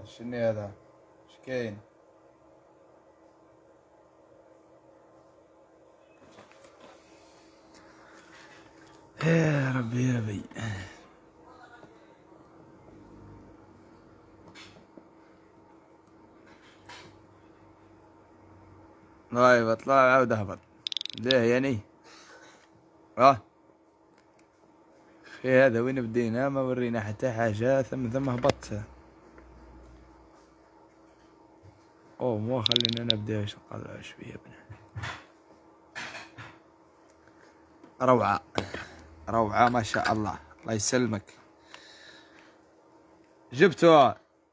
شنو هذا؟ اش كاين؟ يا ربي يا ربي. لايف اطلع عاود اهبط. ليه يعني؟ في هذا وين بدينا؟ ما ورينا حتى حاجة. ثم هبطت. مو خلينا نبدا نقلع شوية بنا. روعة روعة ما شاء الله. الله يسلمك. جبته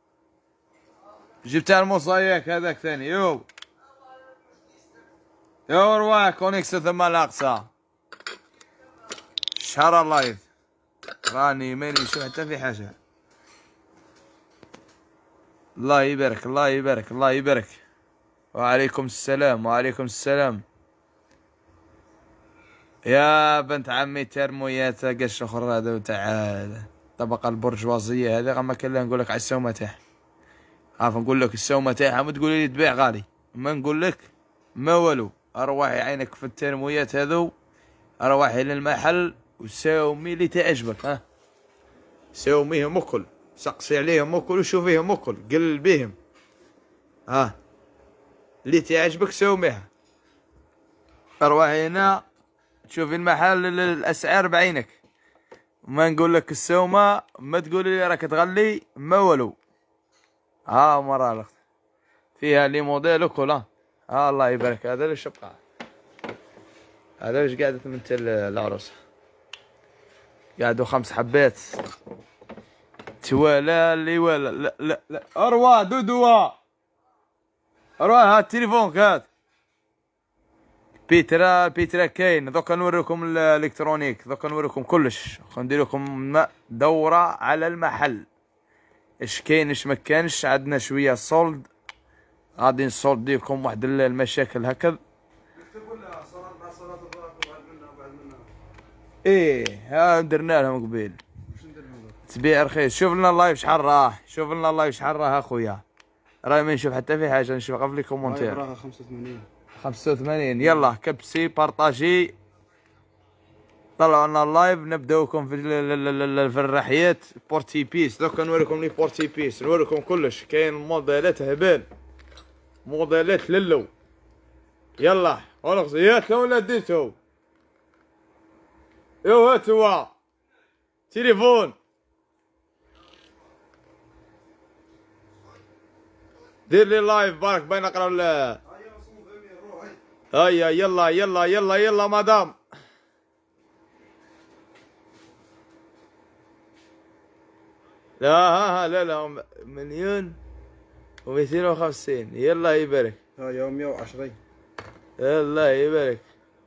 الموصايك هذاك ثاني. يو رواح كونيكس ثم الاقصى. شهر اللايف راني ماني نشوف حتى في حاجة. الله يبارك الله يبارك الله يبارك. وعليكم السلام وعليكم السلام. يا بنت عمي ترمويات قش اخر هذا تعال. طبقة البرجوازية هذا غما كان نقول لك على السومة تاعها. عارف نقول لك السومة تاعها ما تقولي لي تبيع غالي. ما نقول لك ما والو. ارواحي عينك في الترمويات هذو. ارواحي للمحل وساومي اللي تعجبك. ساوميهم وكل. سقسي عليهم وكل وشوفيهم وكل. قل بيهم. اللي تعجبك ساوميها. ارواحي هنا تشوفي المحل الاسعار بعينك. ما نقول لك السومه ما تقولي لي راك تغلي ما والو. مرة فيها لي موديل وكل. الله يبارك. هذا اللي شبقى. هذا واش قاعدة تمثل العروسة. قعدوا 5 حبات. توالا اللي ولا. لا لا لا. اروى دودوا. اروى هات تليفونك هات. بيترا كاين. دوكا نوريكم الالكترونيك. دوكا نوريكم كلش. ندير لكم دورة على المحل. اش كاين اش ما كانش. عندنا شوية صولد. غادي نصولد لكم واحد المشاكل هكذا. درنا لهم قبيل. تبيع رخيص. شوف لنا اللايف شحال راه. شوف لنا اللايف شحال راه اخويا. راهي ما نشوف حتى في حاجه. نشوف غير في لي كومونتير. راها 85. 85. يلا كبسي بارطاجي. طلعوا لنا اللايف. نبداوكم في الرحيات. بورتي بيس. دوكا نوريكم لي بورتي بيس. نوريكم كلش. كاين موديلات هبال. موديلات للو. يلا ورقصيات ولا ديتو. هاتوا تليفون. دير لي لايف بارك باين نقرا هيا يلا يلا يلا يلا مدام. لا لا 1,250,000. يلا يبارك. هيا 120. الله يبارك.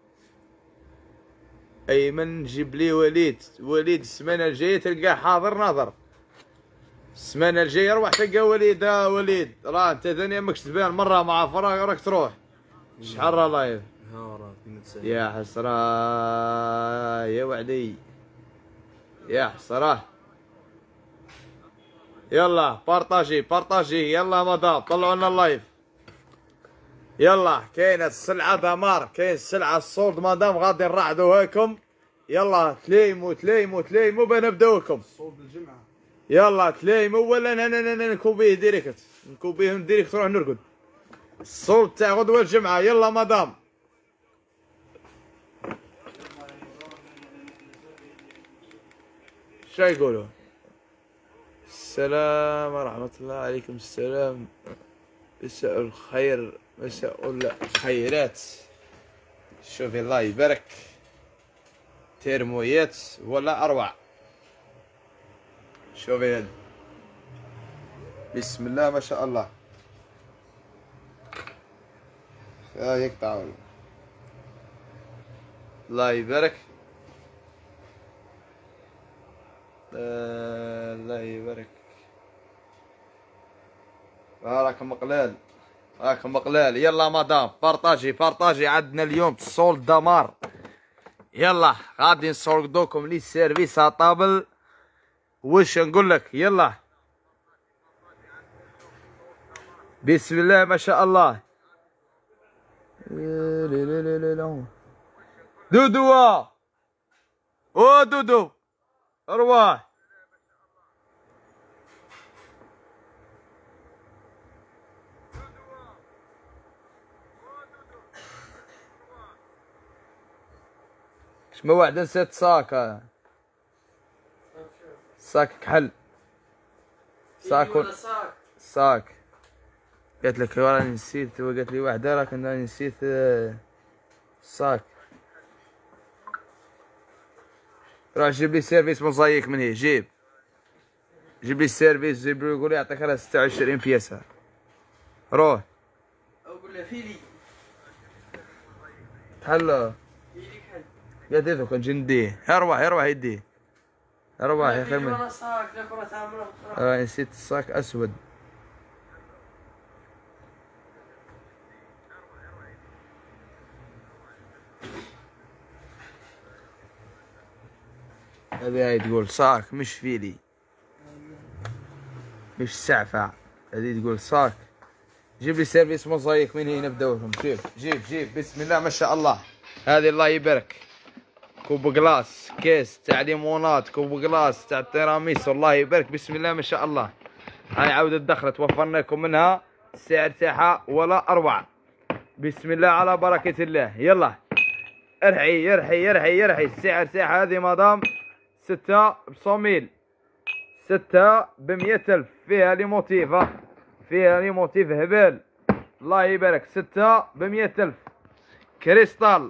ايمن جيب لي وليد السمانه الجايه تلقاه حاضر ناظر. السمانه الجايه روح تلقى وليد. وليد راه انت ثاني ماكش تبان مره مع فراغ راك تروح. شحال راه لايف؟ راه يا حسره يا وعدي. يا حسره. يلا بارطاجي يلا مدام. طلعوا لنا اللايف. يلا كاينه السلعه دمار. كاين السلعه الصولد مدام. غادي نرعدوا هاكم. يلا تليموا بنبداوكم. صولد الجمعه. يلا تليموا ولا نكوبيه ديريكت. نكوبيهم ديريكت نروح نرقد. الصولد تاع غدوه الجمعه. يلا مدام. شا يقولوا؟ السلام ورحمة الله. عليكم السلام. مساء الخير. مساء الخيرات. شوفي الله يبارك. ترمويات ولا اروع. شوفي هاد. بسم الله ما شاء الله. يقطعوا. الله يبارك. الله يبارك. راكم مقلال. يلا مدام بارطاجي. عندنا اليوم الصول دمار. يلا غادي نسولدوكم لي سيرفيس طابل. واش نقول لك. يلا بسم الله ما شاء الله. دودو او دودو ارواح. شما واحد نسيت صاك. صاك كحل. صاك. قالت لك راني نسيت، وقالت لي واحدة راك راني نسيت صاك. روح جيب لي سيرفيس موزايك من هي. جيب لي السيرفيس، جيب له يقول لي يعطيك راه 26 بياسة. روح اقول له فيلي حل. فيلي كحل. قالت لي دوك نجي نديه. ارواح يديه. ارواح يا خير من. راني نسيت الصاك اسود. هذه تقول صاك مش فيلي، مش سعفع. هذه تقول صاك. جيب لي سيرفيس موزايك من هنا نبداوهم. جيب بسم الله ما شاء الله. هذه الله يبارك كوب جلاس، كيس تاع ليمونات، كوب جلاس تاع تيراميسو، الله يبارك بسم الله ما شاء الله. هاي عودة دخلت، وفرنا لكم منها، السعر تاعها ولا اروع. بسم الله على بركة الله. يلا ارحي. السعر تاعها هذه مدام 6 ب100 6 ب100,000. فيها لي موتيف، فيها لي موتيف هبال، الله يبارك. 6 ب100,000 كريستال.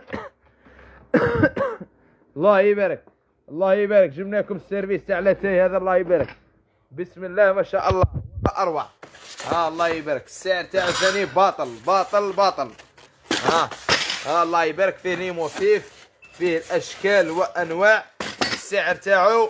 الله يبارك. جبنا لكم السيرفيس تاع لاتاي هذا، الله يبارك بسم الله ما شاء الله. اروع. الله يبارك. السعر تاعو ثاني باطل. الله يبارك. فيه لي موتيف، فيه الاشكال وانواع. السعر تاعو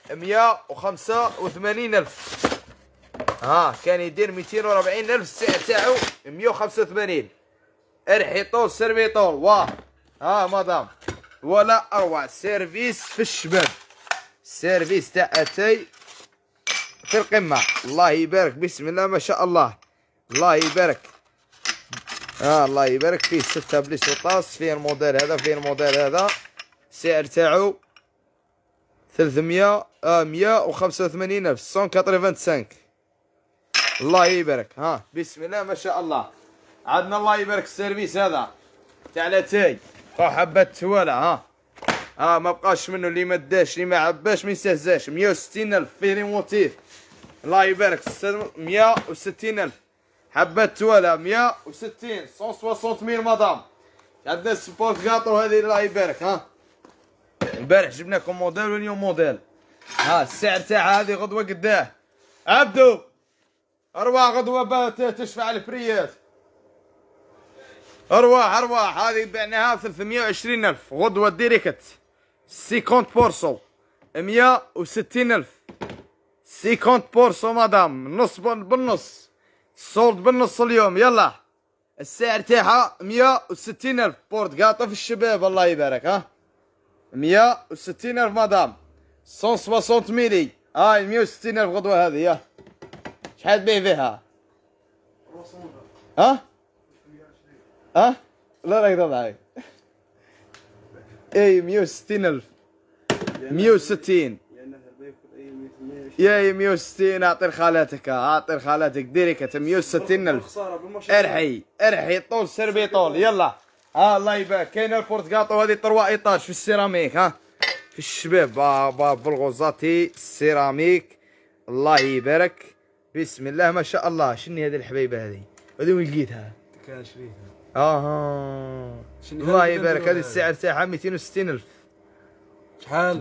185,000. كان يدير 240,000، السعر تاعو 185. ارحي طول سيرفي طول. واه مدام ولا اروع. سيرفيس في الشباب، سيرفيس تاع اتاي في القمة، الله يبارك بسم الله ما شاء الله. الله يبارك. الله يبارك. فيه 6 بليس وطاس. فيه الموديل هذا، فيه الموديل هذا. السعر تاعو 185,000 185. الله يبارك. بسم الله ما شاء الله. عندنا الله يبارك السيرفيس هذا تاع لاتاي، حبات توالا. ما بقاش منه، اللي ما داش اللي ما عباش ما يستهزاش. 160,000 فيه لي موتيف، الله يبارك. 160,000 حبات توالا. 160 160,000 مدام. عندنا سبورت كاطو هذه، الله يبارك. البارح جبنا لكم موديل واليوم موديل. السعر تاعها هذه غدوه قداه عبدو. ارواح غدوه تشفع الفريات. ارواح هذه بعناها 320,000 غدوه ديريكت. 50% 160,000. 50% مدام، نص بالنص، صولد بالنص اليوم. يلا السعر تاعها 160,000 بورت قاطه في الشباب، الله يبارك. 160,000 مدام. 160 ميلي. 160,000 غدوه هذه. يا شحال تبيع فيها؟ لا راك تضحك. 160,000. 160 يا 160. اعطي لخالاتك ديريكت 160,000. ارحي طول سربي طول. يلا الله يبارك. كاين البورتقاطو هذه 3 ايطاج في السيراميك. في الشباب بالغوزاتي السيراميك، الله يبارك بسم الله ما شاء الله. شني هذه الحبيبه هذه وين لقيتها؟ كان شريتها. الله يبارك. هذه السعر تاعها 260,000. شحال؟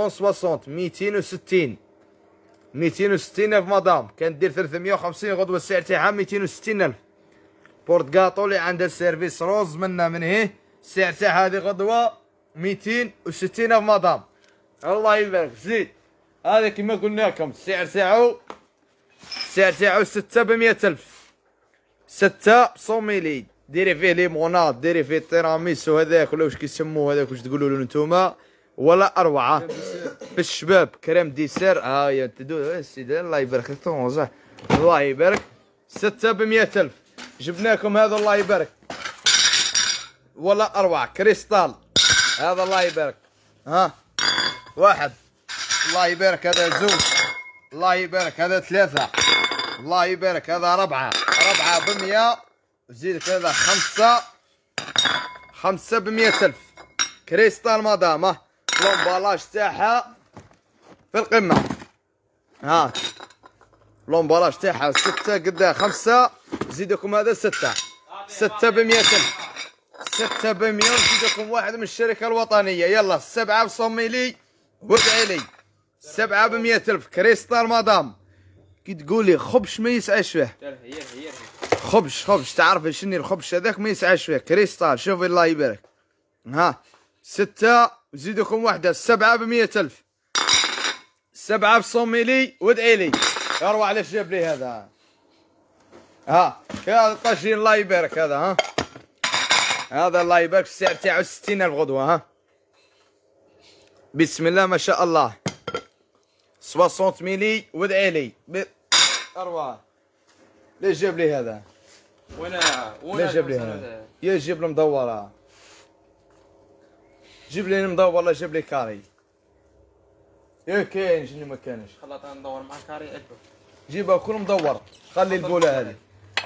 260 260,000 مدام. كانت دير 350 غدوه. السعر تاعها 260,000. بورتقاطو اللي عندها السيرفيس روز منا من هي. السعر تاعها هذه غدوه 260,000 مدام، الله يبارك. زيد هذا كما قلنا لكم السعر تاعو 6 ب100,000. 6 ب100 ميلي. ديري فيه ليمونات، ديري فيه تيراميسو هذاك ولا واش كيسموه هذاك، واش تقولوا له نتوما ولا اروعه. في الشباب كريم ديسير. يا تدو السيد الله يبارك لك. الله يبارك. 6 ب100,000. جبناكم هذا الله يبارك، ولا 4 كريستال. هذا الله يبارك. ها 1 الله يبارك، هذا 2 الله يبارك، هذا 3 الله يبارك، هذا 4 ب100. زيدك هذا 5 ب100,000 كريستال مدام. ها لومبالاج تاعها في القمة. ها لومبالاج تاعها 6 قدام 5. زيدكم هذا 6 ب100,000. 6 ب100. زيدكم واحد من الشركة الوطنية. يلا 7 بصمي لي وادعي لي. 7 ب100,000 كريستال مدام. كي تقولي خبش ما يسعاش فيه. خبش تعرف شنو الخبش هذاك ما يسعاش فيه. كريستال شوفي الله يبارك. ها 6 وزيدكم واحدة 7 ب100,000. 7 بصمي لي وادعي لي. يا روح علاش جاب لي هذا. ها هذا طاجين الله يبارك. هذا ها هذا الله يبارك السعر تاعو 60,000 غدوة. ها بسم الله ما شاء الله. 60 ميلي وادعي لي. أروى ليش جاب لي هذا؟ ليش جاب لي هذا؟ يا جيب لي مدورة. جيب لي مدور ولا جيب لي كاري. يا كاين شنو ما كانش. خلطنا ندور مع كاري عجبك. جيبها كل مدور. خلي البولة هذه.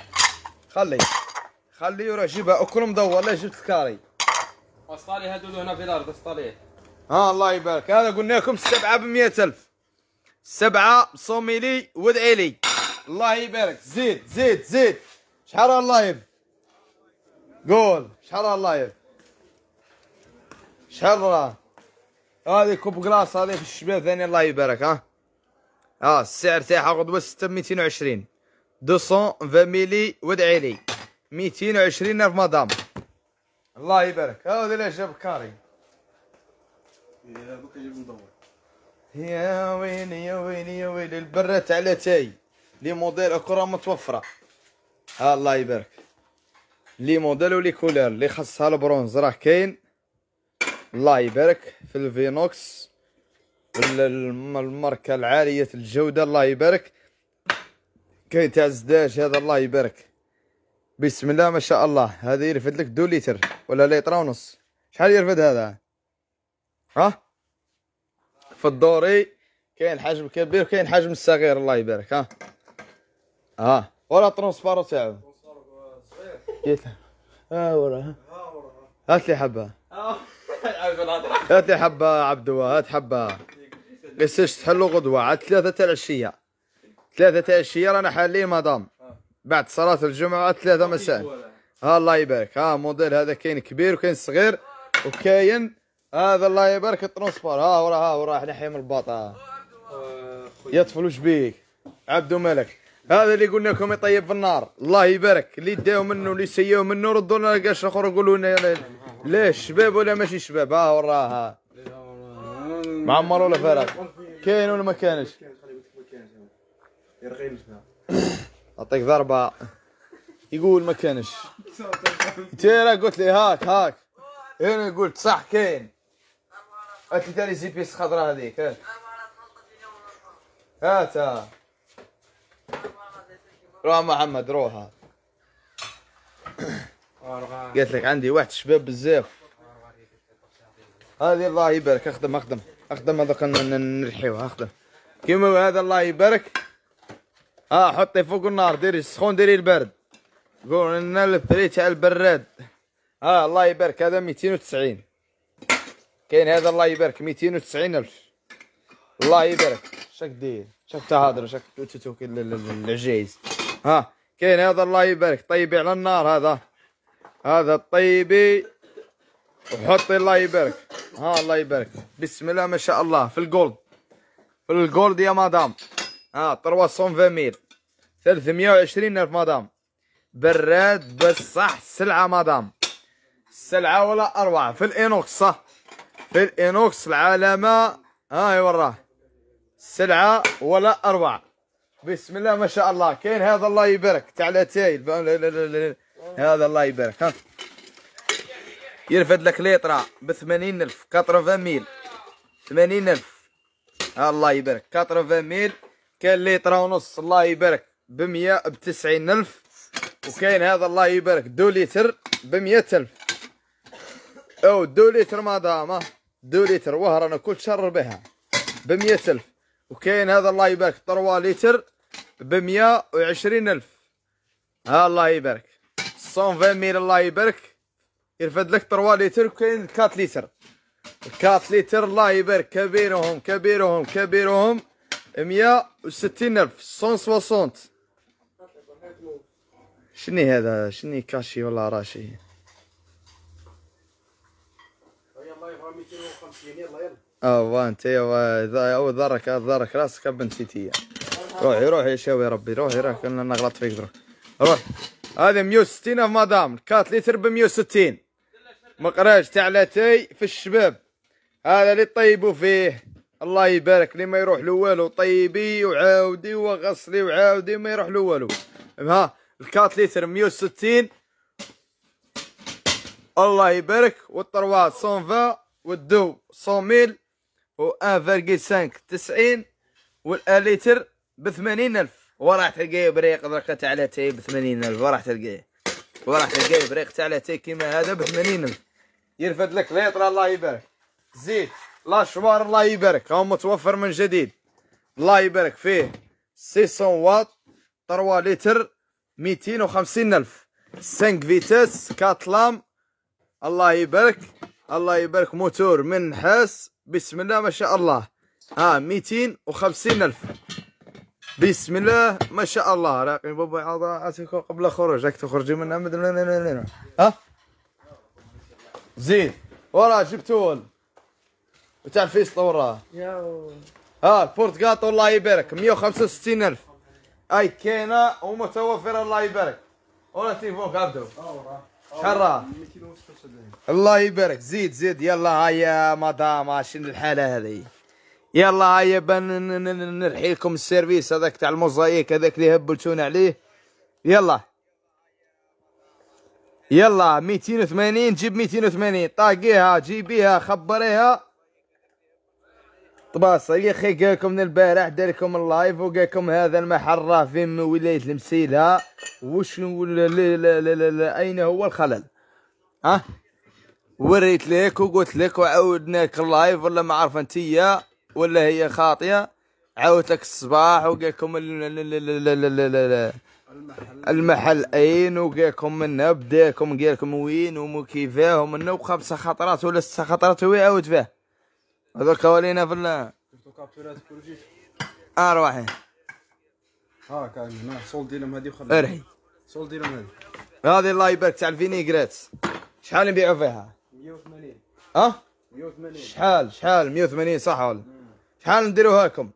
خلي وروح جيبها كل مدور. لا جبت الكاري. وصالي هذول هنا في الارض وصالي. ها الله يبارك. هذا قلنا لكم 7 ب100,000. 7 صومي لي وادعي لي. الله يبارك. زيد شحال اللايف؟ قول شحال اللايف؟ شحال راه؟ هذه كوب كلاص هذه في الشباب ثاني الله يبارك. ها السعر تاعها غدوة 6 ب 220. 220 ميلي وادعي لي. 220,000 مدام. الله يبارك. هذا اللي جاب كاري. يا ويلي يا ويلي يا ويلي. البرات على تاي لي موديل اكرا متوفرة. ها الله يبارك. لي موديل ولي كولور اللي خاصها البرونز راه كاين. الله يبارك في الفينوكس الماركة العالية الجودة الله يبارك. كاين تاع الزداج هذا الله يبارك. بسم الله ما شاء الله. هذا يرفد لك 2 لتر ولا لتر ونص. شحال يرفد هذا؟ ها في الدوري كاين حجم كبير وكاين حجم صغير الله يبارك. ها ولا ترونسبارو تاعو وراه. هات لي حبه. هات لي حبه عبدو. هات حبه قساش تحلو غدوه عاد 3 تاع العشيه. 3 تاع العشيه رانا حالين مدام بعد صلاه الجمعه 3 مساء. ها الله يبارك. ها موديل هذا كاين كبير وكاين صغير وكاين هذا الله يبارك الترونسبور. ها وراه ناحيه من الباطا. يا طفل وش بيك عبدو مالك؟ هذا اللي قلنا لكم يطيب في النار الله يبارك. اللي داو منه اللي سياو منه ردوا لنا قاش اخر يقولوا لنا ليش شباب ولا ماشي شباب. ها وراها معمر ولا فارغ. كاين ولا ما كانش؟ اعطيك ضربه يقول ما كانش. انت راه قلت لي هاك انا قلت صح كاين. هات لي تاني زيبيس خضراء هذيك. هات روح محمد روح. قلت لك عندي واحد شباب بزاف. هذه الله يبارك. اخدم هذاك نرحيوها. اخدم كيما هذا الله يبارك. حطي فوق النار ديري السخون ديري البارد. قول لنا البري تاع البراد. الله يبارك. هذا 290. كاين هذا الله يبارك 290,000 الله يبارك. شاك دير شاك تهضر شاك توكي العجايز. كاين هذا الله يبارك طيبي على النار. هذا طيبي وحطي الله يبارك. الله يبارك. بسم الله ما شاء الله. في الجولد يا مدام. 320 ميل 320,000 مدام. براد بصح سلعة مدام. سلعة ولا أروع. في الإينوكس صح. في الإينوكس العلامة وراه. سلعة ولا أروع. بسم الله ما شاء الله. كاين هذا الله يبارك تاع لاتاي. هذا الله يبارك. يرفد لك ليطرة ب 80,000 80 ميل 80,000. الله يبارك 80 ميل. كاين ليطرة ونص الله يبارك ب190,000. وكاين هذا الله يبارك 2 لتر ب100,000. او 2 لتر مدام 2 لتر وهرنا كل شهر بها ب100,000. وكاين هذا الله يبارك 3 لتر ب120,000. ها الله يبارك 120,000 الله يبارك يرفد لك 3 لتر. وكاين 4 لتر 4 لتر الله يبارك كبيرهم 160,000 160. شني هذا شني كاشي ولا راشي؟ يلا يبغى 250 يلا وانت او ضرك راسك بنسيتيا. روحي شاوي ربي روحي راك انا نغلط فيك دروك. روح هذه 160 في مدام 4 لتر ب160. مقراج تاع لاتاي في الشباب هذا اللي طيبوا فيه الله يبارك. اللي ما يروح له والو طيبي وعاودي وغسلي وعاودي ما يروح له والو. ها 4 لتر 160 الله يبارك. والطروا 120 والدو 100,000 و 1.5 90 والان لتر ب80,000. وراح تلقايه بريق درك تاع لاتاي ب80,000. وراح تلقايه بريق تاع لاتاي كيما هذا ب80,000. يرفد لك ليطر الله يبارك. زيت لاشوار الله يبارك هو متوفر من جديد الله يبارك. فيه 600 واط 3 لتر 250,000. 5 فيتاس 4 لام الله يبارك. موتور من نحاس بسم الله ما شاء الله. 250,000 بسم الله ما شاء الله. راقي بابا عاطيك قبل الخروج راك تخرجي من زيد وراه جبتول وتاع الفيسطا وراه. البورتقاطو الله يبارك 165,000. اي كاينه ومتوفره الله يبارك. ولا تليفونك عبدو شحال راه؟ 276. الله يبارك. زيد يلا هيا مدام شنو الحاله هذه؟ يلا هيا بان نرحي لكم السيرفيس هذاك تاع الموزايك هذاك اللي هبلتونا عليه. يلا 280 جيب 280 طاقيها جيبيها خبريها. طباصة يا اخي قالكم من البارح دار لكم اللايف وقالكم هذا المحل راه في ولاية المسيلة. وش اين هو الخلل؟ وريت لك وقلت لك وعاودنا لك اللايف ولا ما عارفه انتيا ولا هي خاطيه. عاودت لك الصباح وقالكم المحل اين وقالكم منه بداكم قالكم وين وكيفاه ومنه وخمسه خطرات ولا 6 خطرات هو يعاود فيه. هذوك ولينا في شفتو كابتورات كل شيء. روحي كاين صول ديالهم هذه وخلي ارحي صول ديالهم هذه الله يبارك تاع الفينيغرات. شحال نبيعوا فيها؟ 180. 180 شحال 180 صح ولا؟ شحال نديروها لكم؟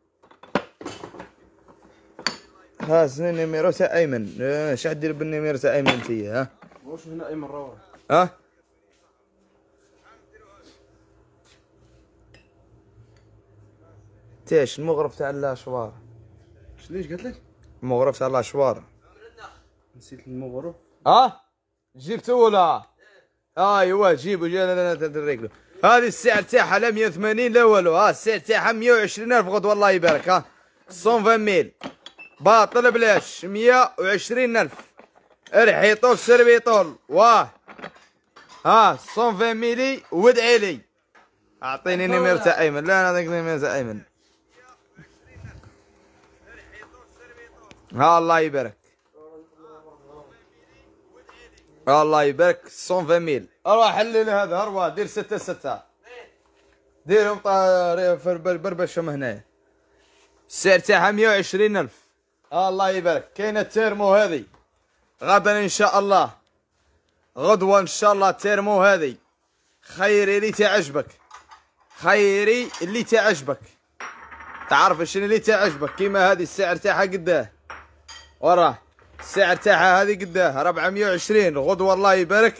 سنين نيميرو تاع ايمن. شحال دير بالنيميرو تاع ايمن انتيا؟ واش هنا ايمن روح تاش المغرف تاع الاشوار. شنيش قالت لك؟ المغرف تاع الاشوار. نسيت المغرب. جبتو ولا؟ ايوا جيبو رجلو. هذه السعر تاعها لا 180 لا والو. السعر تاعها 120,000 غدوه الله يبارك. 120,000 باطل بلاش 120,000. ارحي طول سربي طول 120,000 وادعي لي. اعطيني نيمير تاع ايمن. لا انا هذاك نيمير تاع ايمن. الله يبارك. الله يبارك 120,000. اروح حلل هذا اروح دير 6 ديرهم بربشهم هنا. السعر تاعها 120,000. الله يبارك. كاينه التيرمو هذه غدا ان شاء الله. غدوه ان شاء الله التيرمو هذه خيري اللي تعجبك. تعرف شنو اللي تعجبك كيما هذه السعر تاعها قداه وراه. السعر تاعها هذه قداه 420. غدوه الله يبارك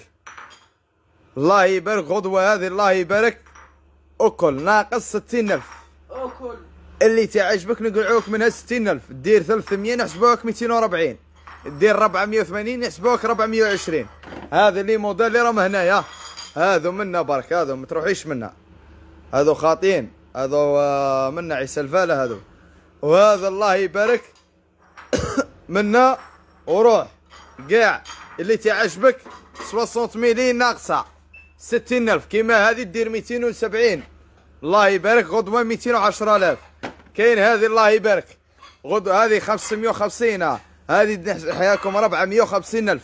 غدوه هذه الله يبارك اكل ناقص 60,000. اللي تعجبك نقلعوك منها 60,000. دير 300 نحسبوك 240. دير 480 نحسبوك 420. هذا اللي موديل اللي راهم هنايا هذو منا برك. هذو ما تروحيش منا. هذو خاطين. هذو منا عيسى الفاله هذو. وهذا الله يبارك منا وروح كاع اللي تعجبك 60 ميلي ناقصه 60,000 كيما هذه دير 270. الله يبارك. غدوه 210,000. كاين هذه الله يبارك غدوه هذه 550. هذه نحياكم 450,000.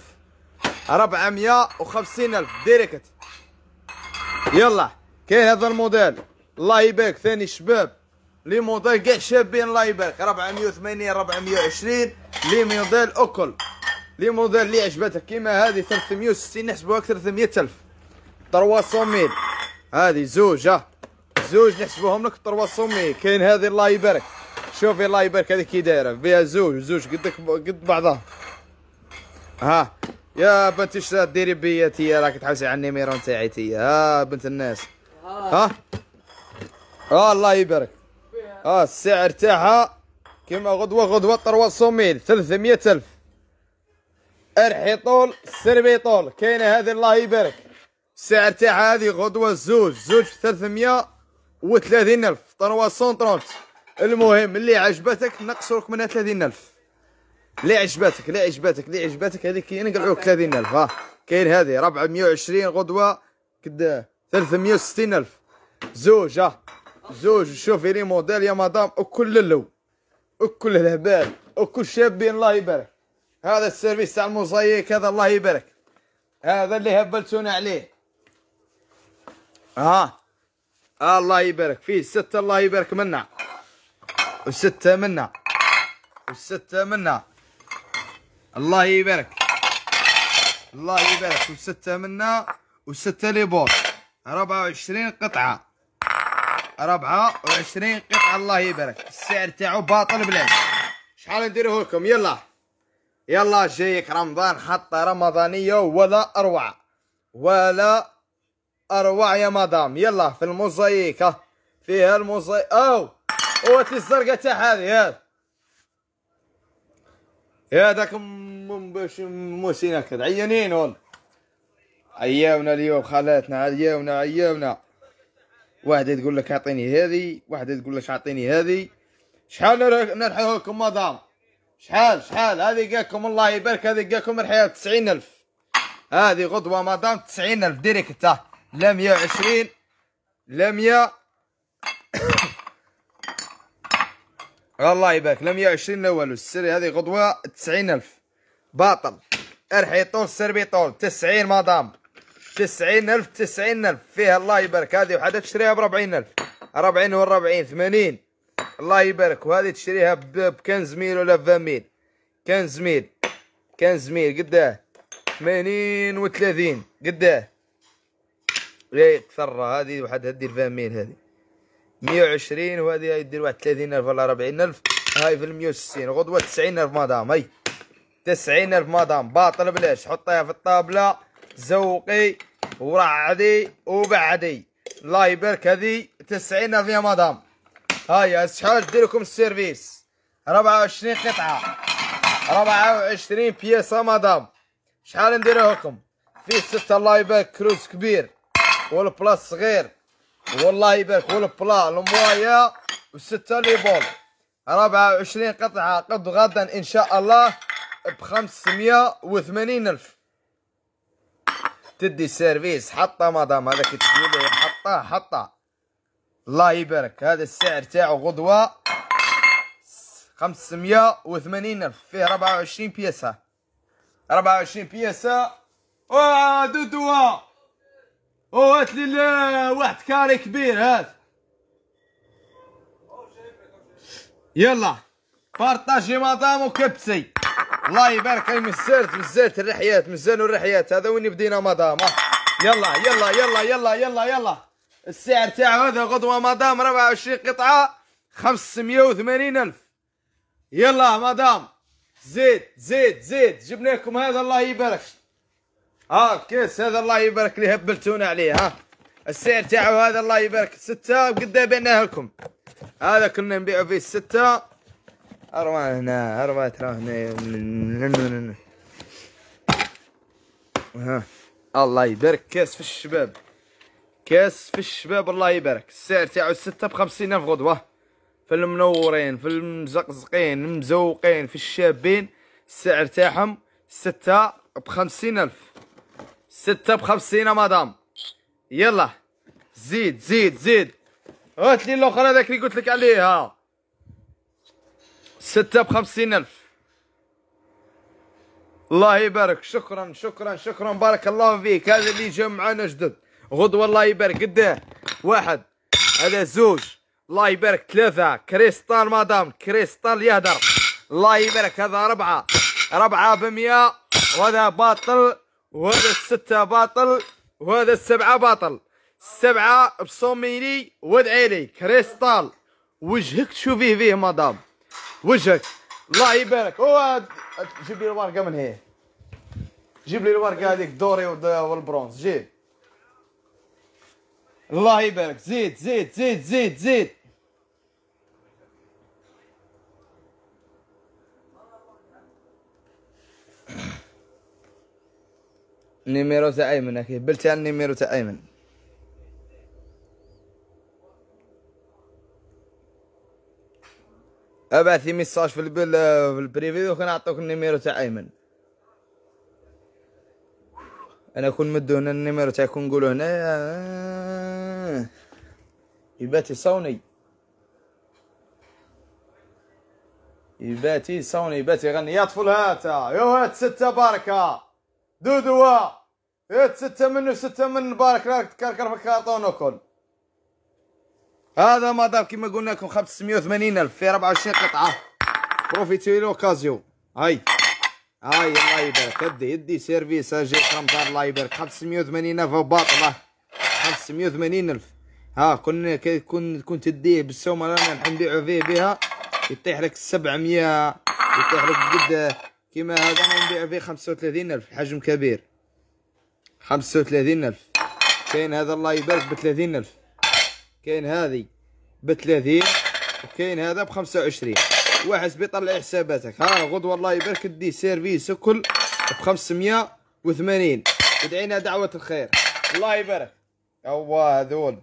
450,000 ديريكت. يلا كاين هذا الموديل الله يبارك ثاني شباب لي موديل كاع شابين الله يبارك 480 420 لي موديل اكل لي موديل اللي عجبتك كيما هذه 360 نحسبوها اكثر 300,000 300,000 هذه زوج زوج نحسبوهم لك 300. كاين هذه الله يبارك شوفي الله يبارك هذه كي دايره فيها زوج قد بعضها. ها يا بنتي اش ديري بيا تيا راك تحوسي على النيميرو نتاعي تيا. ها بنت الناس ها الله يبارك. السعر تاعها كيما غدوه 300,000 300,000 ارحي طول سربي طول. كاينه هذه الله يبارك السعر تاعها هذه غدوه زوج 330,000 330. المهم اللي عجبتك نقصرك منها 30,000. اللي عجبتك هذيك كاين نقلعوك 30,000. ها كاين هذه 420 غدوه كدا 360,000 زوج. زوج شوفي لي موديل يا مدام وكل اللو وكل الهبال وكل شابين الله يبارك. هذا السيرفيس تاع الموزايك هذا الله يبارك هذا اللي هبلتونا عليه. الله يبارك فيه 6 الله يبارك منا وستة منا الله يبارك وستة منا وستة لي بول 24 قطعة 24 قطعة الله يبارك. السعر تاعو باطل بلاش. شحال نديروه لكم؟ يلا جايك رمضان حطة رمضانية ولا أروع يا مدام. يلا في الموزايك فيها الموزايك وهات لي الزرقاء تاع هذه هذاك باش موسينا كذا عيانين والله. عياونا اليوم خالاتنا عياونا واحدة تقول لك اعطيني هذه واحدة تقول لك اعطيني هذه. شحال نرحيوها لكم مدام؟ شحال هذه جاكم الله يبارك هذه جاكم رحيها 90,000. هذه غدوة مدام 90,000 ديريكت لا 120 لا 100 الله يبارك لا 120 لا والو. السري هذه غدوة 90,000 باطل. ارحي طول سربي طول 90 مدام 90,000 فيها الله يبارك. هذه وحدة تشريها ب 40,000 40 و40 80 الله يبارك. وهذه تشريها ب 15 ميل ولا 20 ميل 15 ميل قداه 80 و 30 قداه لا اكثر. هذه وحدها دير 20 ميل هذه 120 وهذه يدير واحد 30,000 ولا 40,000. هاي في 160 غدوة 90,000 مدام. هاي 90,000 مدام باطل بلاش. حطيها في الطابلة زوقي ورعدي وبعدي الله يبارك. هذه 90,000 يا مدام. هاي شحال دير لكم السيرفيس 24 قطعة 24 بياسة مدام. شحال نديروه لكم؟ فيه 6 الله يبارك كروز كبير والبلا صغير والله يبارك والبلا الموايا و6 لي بول 24 قطعة قد غدا ان شاء الله ب 580,000 تدي سيرفيس. حطه مدام هذاك تقول حطه الله يبارك. هذا السعر تاعو غدوة 580,000 فيه 24 بياسة 24 بياسة. دودوا هات لي واحد كاري كبير هات. يلا بارطاجي مدام وكبسي الله يبارك. هاي مزالت الرحيات هذا وين بدينا مدام. يلا السعر تاعو هذا غدوة مدام 24 قطعة 580,000. يلا مدام زيد جبنا لكم هذا الله يبارك. كيس هذا الله يبارك اللي هبلتونا عليه. السعر تاعو هذا الله يبارك 6 وقد بعناه لكم. هذا كنا نبيعو فيه 6 أروى هنا ترى هنا. الله يبارك كاس في الشباب الله يبارك. السعر تاعو 6 ب50,000 غدوة. في المنورين في المزقزقين المزوقين في الشابين السعر تاعهم 6 ب50,000. 6 ب50 مدام. يلا زيد زيد زيد. هات لي الاخر هذاك اللي قلت لك عليه. ها 6 ب50,000. الله يبارك. شكرا شكرا شكرا بارك الله فيك. هذا اللي جا معانا جدد غدوه الله يبارك. قداه واحد، هذا زوج، الله يبارك. 3 كريستال مدام، كريستال يهدر، الله يبارك. هذا 4 ب100، وهذا باطل، وهذا 6 باطل، وهذا 7 باطل. 7 بصوميلي. وادعي لي كريستال. وجهك تشوفيه فيه مدام، وجهك الله يبارك. جيب لي الورقه من هي، جيب لي الورقه هذيك دوري والبرونز. جيب الله يبارك. زيد زيد زيد زيد زيد. النيميرو تاع ايمن. هاكي بلتي على النيميرو تاع ايمن. ابعث لي ميساج في البريفي وكنعطيك النيميرو تاع ايمن. انا كون مدو هنا النيميرو تاعي، كون نقولو هنا يباتي صوني، يباتي صوني، يباتي يغني. يا طفل هاتا يا هات 6 بركة دودوا. هات 6 منه، 6 من بارك لك تكركر في الكارطون وكل. هذا مدام كيما قلنا لكم 580,000 في 24 قطعة. بروفيتي لوكازيو. هاي الله يبارك. يدي سيرفيس. اجي رمضان الله يبارك. 580,000 باطلة. 580,000. ها كنت تديه بالسومة رانا نحن نبيعو فيه بها يطيح لك 700، يطيح لك قد كيما هذا ما نبيعو فيه 35,000. حجم كبير 35,000. كاين هذا الله يبارك ب30,000. كاين هذه ب30، وكاين هذا ب25. وحسب يطلع حساباتك. ها غدوه الله يبارك دي سيرفيس وكل ب580. ادعينا دعوة الخير. الله يبارك. هو هذول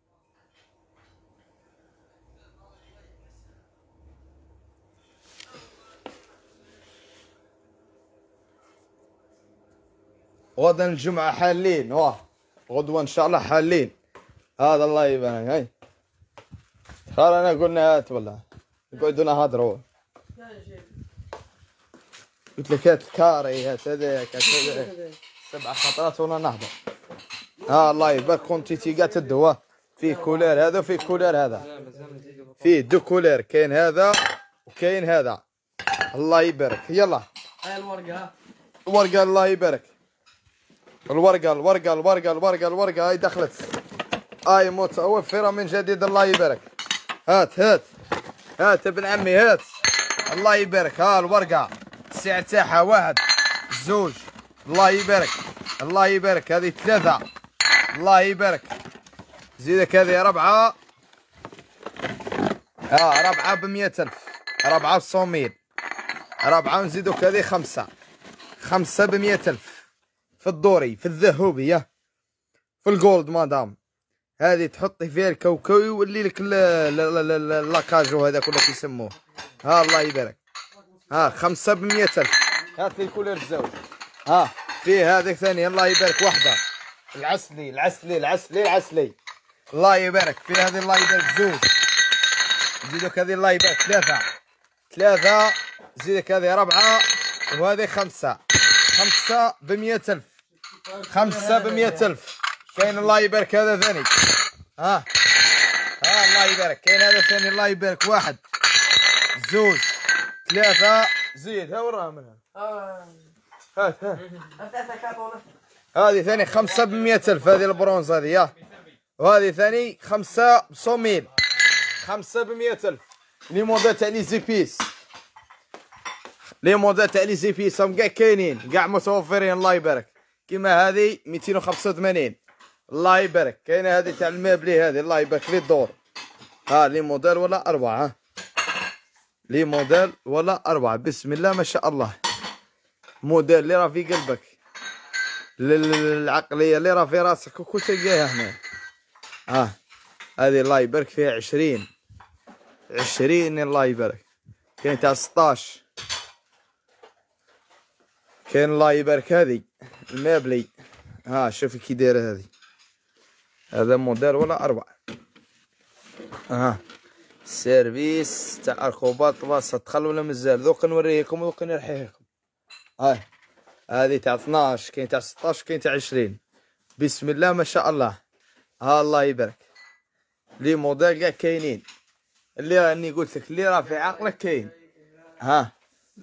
غدا الجمعة حالين. واه غدوة ان شاء الله حالين. هذا الله يبارك. هاي خلاص انا قلنا هات والله نقعدوا نهضروا. قلت لك هات كاري، هات هذاك، هات هذاك 7 خطرات ولا نهضر. ها الله يبارك. كونتيتي قاعد تدوا فيه كولير هذا وفيه كولير هذا، فيه 2 كولير. كاين هذا وكاين هذا. الله يبارك. يلا هاي الورقة. الورقة الله يبارك. الورقة الورقة الورقة الورقة الورقة هاي دخلت. هاي متوفرة من جديد. الله يبارك. هات هات هات ابن عمي هات. الله يبارك. ها الورقة السعر تاعها 1 2 الله يبارك. الله يبارك. هذه 3 الله يبارك. زيدك هذه 4. 4 ب100,000. 4 ب100,000. 4 نزيدوك هذه 5. 5 ب100,000 في الدوري، في الذهوبية، في الجولد مدام. هذه تحطي فيها الكوكوي ويولي لك لاكاجو هذاك ولا كيسموه. ها الله يبارك. ها 5 ب100,000. هات لي الكولير الزوج. ها فيه هذيك ثانية الله يبارك. 1 العسلي العسلي العسلي العسلي الله يبارك. في هذه الله يبارك 2. زيدك هذه الله يبارك 3. زيدك هذه 4 وهذه 5. 5 ب100,000. 5 ب100,000. كاين الله يبارك هذا ثاني. ها الله يبارك. كاين هذا ثاني الله يبارك. 1 2 3. زيد. ها وراها منها. هات هذه ثاني 5 ب100,000. هذه البرونز هذه. يا وهذه ثاني 5 بصوميل. 5 ب100,000. لي موديل تاع لي زيبيس، لي موديل تاع لي زيبيس هم كاع كاينين، كاع متوفرين. الله يبارك. كيما هذه 285 الله يبارك. كاينه هذه تاع المابلي هذه الله يبارك لي الدور. ها لي موديل ولا 4. لي موديل ولا 4. بسم الله ما شاء الله. موديل اللي راه في قلبك، العقليه اللي راه في راسك وكل شيء جايه هنا. هذه الله يبارك فيها 20 الله يبارك. كاين تاع 16 كاين الله يبارك هذه المابلي. ها شوفي كي دايره هذه. هذا موديل ولا 4. ها سيرفيس تاع ركوبات باصة دخل ولا مازال؟ دوك نوريكم دوك نرحيكم. هاي هذه تاع 12 كاين تاع 16 كاين تاع 20. بسم الله ما شاء الله. ها الله يبارك. لي موديل كاع كاينين. اللي راني قلت لك اللي راه في عقلك كاين. ها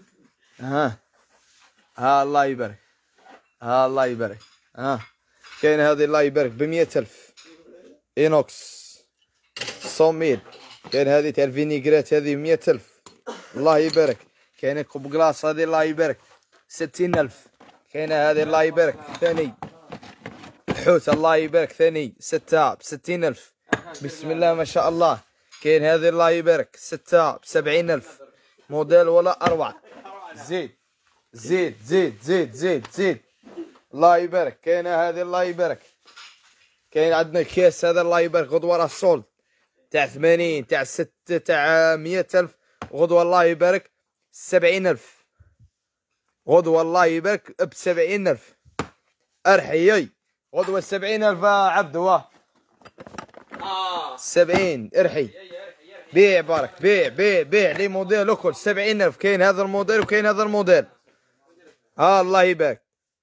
الله يبارك. ها الله يبارك. كاين هذه الله يبارك ب100,000 اينوكس 100,000. كاين هذه تاع الفينيغرات هذه 100,000 الله يبارك. كاين كوب كلاص هذه الله يبارك 60,000. كاين هذه الله يبارك ثاني الحوت الله يبارك ثاني 6 ب60,000. بسم الله ما شاء الله. كاين هذه الله يبارك 6 ب70,000 موديل ولا 4. زيد زيد زيد زيد زيد زيد الله يبارك. كاين هذه الله يبارك. كاين عندنا كيس هذا الله يبارك غدوه راه صولد تاع 80 تاع 6 تاع 100,000 غدوه الله يبارك 70,000 غدوه الله يبارك ب70,000 ارحيي غدوه 70,000 عبد واه 70 ارحي. بيع بارك بيع بيع بيع لي موديل الكل 70,000. كاين هذا الموديل وكاين هذا الموديل. الله يبارك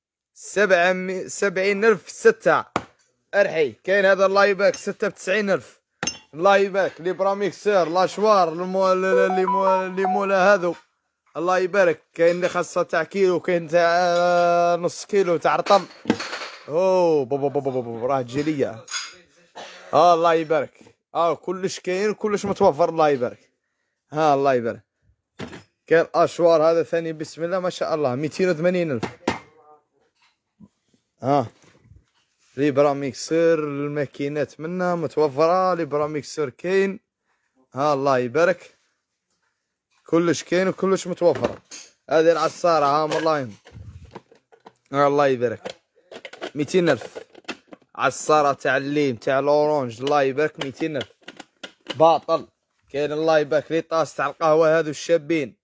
70,000 6 ارحي. كاين هذا الله يبارك 6 ب90,000 الله يبارك. لي براميكسور لاشوار اللي مولا هذو الله يبارك. كاين اللي خاصها تاع كيلو كاين تاع نص كيلو تاع رطل. اوه بابا راه تجيليه. الله يبارك. كلش كاين كلش متوفر الله يبارك. الله يبارك. كاين اشوار هذا ثاني بسم الله ما شاء الله 280,000. لي براميكسور الماكينات منا متوفره. لي براميكسور كاين. الله يبارك. كلش كاين وكلش متوفر. هذه العصاره والله الله يبارك 200,000 عصاره تاع الليم تاع الاورانج الله يبارك 200,000 باطل. كاين الله يبارك لي طاس تاع القهوه هذو الشابين